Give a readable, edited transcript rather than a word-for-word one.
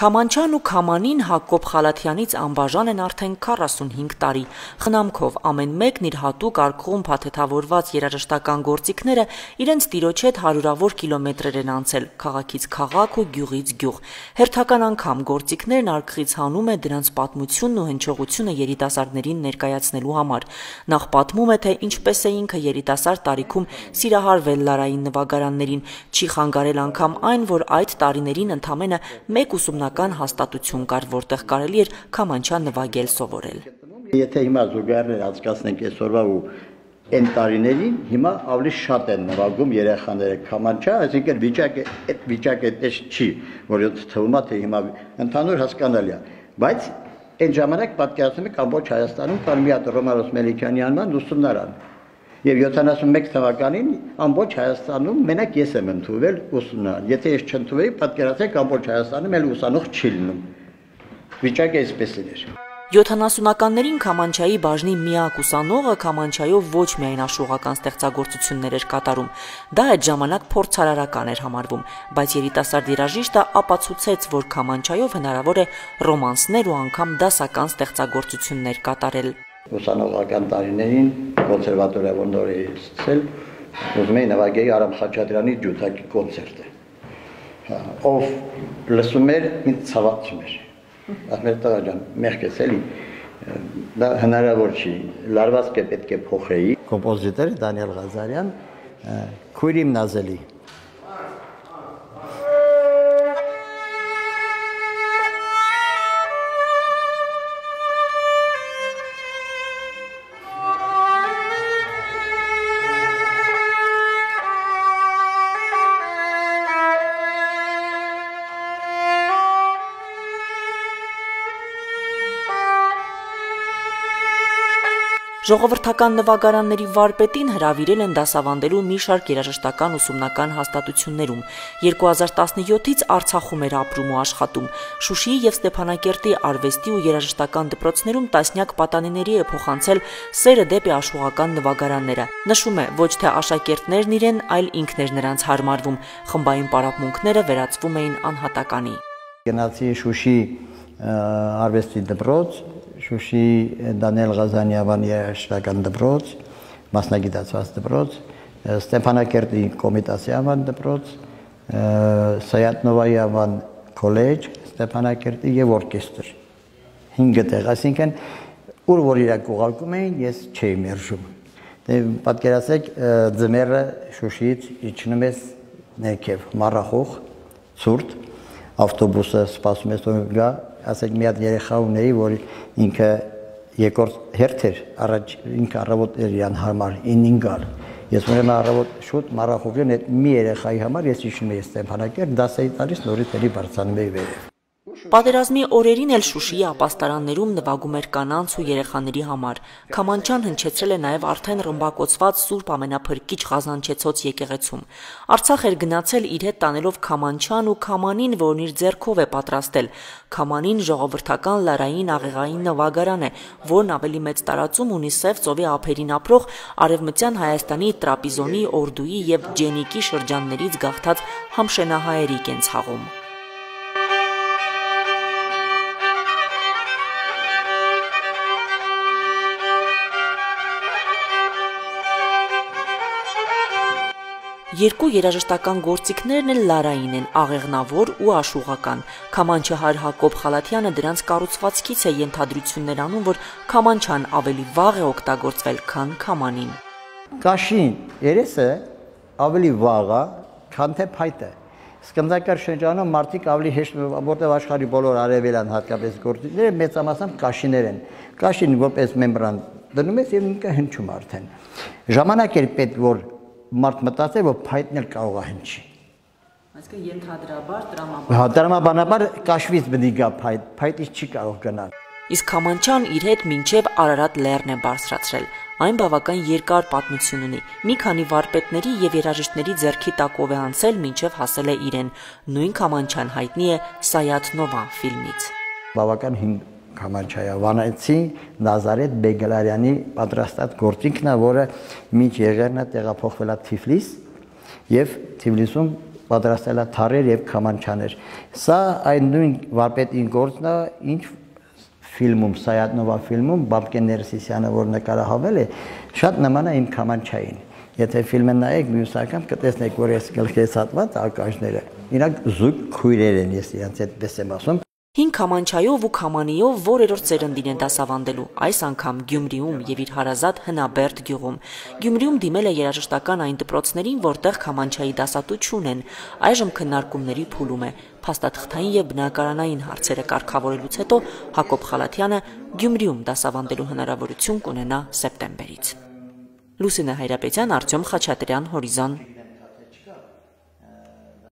Քամանչան ու Քամանին Հակոբ Խալաթյանից անբաժան են արդեն 45 տարի։ Խնամքով ամեն մեկն իր հատուկ արկղում փաթեթավորված երաժշտական գործիքները իրենց տիրոջ հետ հարյուրավոր կիլոմետրեր են անցել քաղաքից քաղաք ու գյուղից գյուղ։ Հերթական անգամ գործիքներն արկղից հանում է դրանց պատմությունն ու հնչողությունը երիտասարդներին ներկայացնելու համար։ Նախ պատմում է, թե ինչպես է ինքը երիտասարդ տարիքում սիրահարվել Լարային նվագարաններին, չի խանգարել անգամ այն, որ այդ տարիներին ընդամենը մեկ ուսումնական հաստատություն կար, որտեղ կարելի էր քամանչա նվագել սովորել։ Եթե հիմա զուգահեռներ անցկացնենք այսօրվա ու այն տարիներին, հիմա ավելի շատ են նվագում երեխաները քամանչա, այսինքն այդ վիճակը այդպես չի, որ թվում է թե հիմա ընդհանուր հասկանալի է, բայց այն ժամանակ պատկերացնում եք ամբողջ Հայաստանում կար մի հատ Ռոմանոս Մելիքյանի անվան ուսումնարան։ Եվ 71 թվականին ամբողջ Հայաստանում մենակ ես եմ ընդունվել ուսումնարան։ Եթե ես չընդունվեի, պատկերացրեք ամբողջ Հայաստանում էլ ուսանող չի լինում։ Վիճակը այսպես էր։ 70-ականներին քամանչայի բաժնի միակ ուսանողը քամանչայով ոչ միայն աշխուղական ստեղծագործություններ էր կատարում, դա այդ ժամանակ փորձարարական էր համարվում, բայց երիտասարդ երաժիշտը ապացուցեց, որ քամանչայով հնարավոր է ռոմանսներ ու անգամ դասական ստեղծագործություններ կատարել։ Ուսանողական տարիներին կոնսերվատորիա նոր էի սկսել, ուզում էի նվագեի Արամ Խաչատրյանի ջութակի կոնցերտը։ Ով լսում էր, ինձ ցավացում էր։ Ասում էր տղա ջան, մեղք ես էլի, դա հնարավոր չի, լարվածքը պետք է փոխեի։ Կոմպոզիտոր Դանիել Ղազարյան, քույրիմ Նազելի։ Ժողովրդական նվագարանների վարպետին հրավիրել են դասավանդելու մի շարք երաժշտական ուսումնական հաստատություններում։ 2017-ից Արցախում էր ապրում ու աշխատում։ Շուշիի եւ Ստեփանակերտի արվեստի ու երաժշտական դպրոցներում տասնյակ պատանիների է փոխանցել սերը դեպի աշխուղական նվագարանները։ Նշում է, ոչ թե աշակերտներն իրեն, այլ ինքն էր նրանց հարմարվում։ Խմբային պարապմունքները վերածվում էին անհատականի։ Գնացի Շուշի արվեստի դպրոց, Շուշի Դանիել Ղազարյանի երաժշտական դպրոց, մասնագիտացված դպրոց, Ստեփանակերտի Կոմիտասյան դպրոց, Սայաթ-Նովայի անվան քոլեջ, Ստեփանակերտի եւ օրկեստր։ 5 տեղ, այսինքն ուր որ իրակ ուղարկում էին, ես չէի մերժում։ Դե պատկերացեք, ձմեռը Շուշիից իջնում ես ներքև Մառախող, ցուրտ, ավտոբուսը սպասում ես որ գա, ասեք մի հատ երեխա ունեի, որ ինքը երկրորդ հերթ էր, առաջ ինքը առավոտ էր իրան համար 9-ին գալ։ Ես ուրեմն առավոտ շուտ Մառախովյան այդ մի երեխայի համար ես իջնում էի Ստեփանակերտ, դաս էի տալիս, նորից էլի բարձրանում էի վերև։ Պատերազմի օրերին էլ Շուշիի ապաստարաններում նվագում էր կանանց ու երեխաների համար։ Քամանչան հնչեցրել է նաև արդեն ռմբակոծված Սուրբ Ամենափրկիչ Ղազանչեցոց եկեղեցում։ Արցախ էր գնացել իր հետ տանելով քամանչան ու քամանին, որն իր ձեռքով է պատրաստել։ Քամանին ժողովրդական լարային աղեղային նվագարան է, որն ավելի մեծ տարածում ունի Սև ծովի ափերին ապրող Արևմտյան Հայաստանի Տրապիզոնի, Օրդուի եւ Ջենիկի շրջաններից գաղթած համշենահայերի կենցաղում։ Երկու երաժշտական գործիքներն էլ լարային են, աղեղնավոր ու աշխուղական։ Քամանչահար Հակոբ Խալաթյանը դրանց կառուցվածքից է ենթադրություններ անում, որ քամանչան ավելի վաղ է օգտագործվել, քան քամանին։ Կաշին երեսը ավելի վաղ է, քան թե փայտը։ Սկզբնական շրջանում մարդիկ ավելի հեշտ, որտեղ աշխարհի բոլոր արևելյան հատկապես գործիքները մեծամասամբ կաշիներ են։ Կաշին որպես մեմբրան դնում ես եւ ինքը հնչում արդեն։ Ժամանակ էր պետք որ մարդ մտածել, որ փայտն էլ կարող է հնչի։ Այսինքն ենթադրաբար տրամաբանաբար կաշվից բնի գա փայտից չի կարող գնալ։ Իսկ քամանչան իր հետ մինչև Արարատ լեռն է բարձրացրել։ Այն բավական երկար պատմություն ունի։ Մի քանի վարպետների եւ երաժիշտների ձեռքի տակով է անցել, մինչև հասել է իրեն։ Նույն քամանչան հայտնի է Սայաթ-Նովա ֆիլմից։ Բավական հին քամանչայա Վանեցի Նազարեթ Բեգլարյանի պատրաստած գործիքն է, որը մինչ եղերնա տեղափոխվել է Թիֆլիս եւ Թիֆլիսում պատրաստել է թարեր եւ քամանչաներ։ Սա այն նույն վարպետին գործն է, ինչ ֆիլմում, Սայաթնովա ֆիլմում Բաբկեն Ներսիսյանը, որ նկարահանել է, շատ նման է իմ քամանչային։ Եթե ֆիլմը նայեք, մյուս անգամ կտեսնեք, որ այս գլխից հատված ակաժները, իրանք զույգ քույրեր են, ես իրանց այդպես եմ ասում։ 5 քամանչայով ու քամանիով որերորդ ծերնդին են դասավանդելու, այս անգամ Գյումրիում եւ իր հարազատ Հնաբերդ գյուղում։ Գյումրիում դիմել է երաժշտական այն դպրոցներին, որտեղ քամանչայի դասատու չունեն, այժմ քննարկումների փուլում է։ Փաստաթղթային եւ բնակարանային հարցերը կարգավորելուց հետո Հակոբ Խալաթյանը Գյումրիում դասավանդելու հնարավորություն կունենա սեպտեմբերից։ Լուսինե Հայրապետյան, Արտյոմ Խաչատրյան, Հորիզոն։